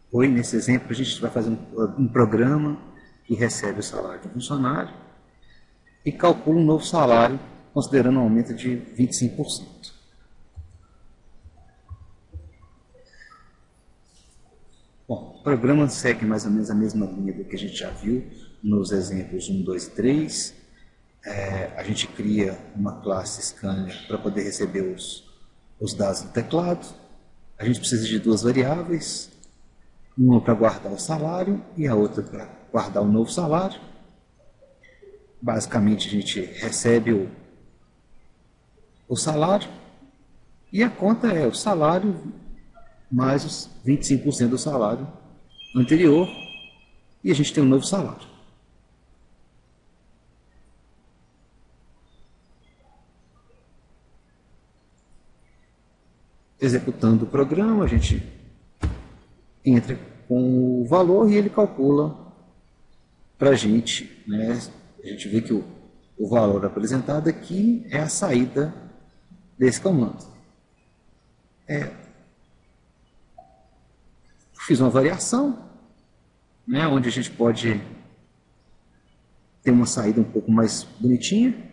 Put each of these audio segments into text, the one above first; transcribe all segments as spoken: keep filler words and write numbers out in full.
Oi, nesse exemplo a gente vai fazer um, um programa que recebe o salário do funcionário e calcula um novo salário, considerando um aumento de vinte e cinco por cento. Bom, o programa segue mais ou menos a mesma linha do que a gente já viu nos exemplos um, dois e três. É, a gente cria uma classe scanner para poder receber os, os dados do teclado. A gente precisa de duas variáveis, uma para guardar o salário e a outra para guardar o novo salário. Basicamente, a gente recebe o, o salário e a conta é o salário mais os vinte e cinco por cento do salário anterior e a gente tem um novo salário. Executando o programa, a gente entra com o valor e ele calcula para a gente, né? A gente vê que o, o valor apresentado aqui é a saída desse comando. É, fiz uma variação, né, onde a gente pode ter uma saída um pouco mais bonitinha.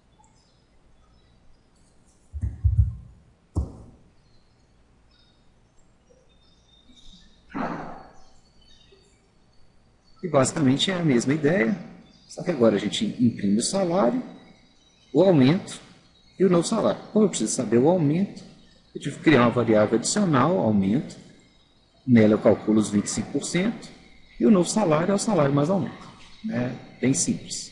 E basicamente é a mesma ideia, só que agora a gente imprime o salário, o aumento e o novo salário. Como eu preciso saber o aumento, eu tive que criar uma variável adicional, aumento, nela eu calculo os vinte e cinco por cento, e o novo salário é o salário mais aumento. É bem simples.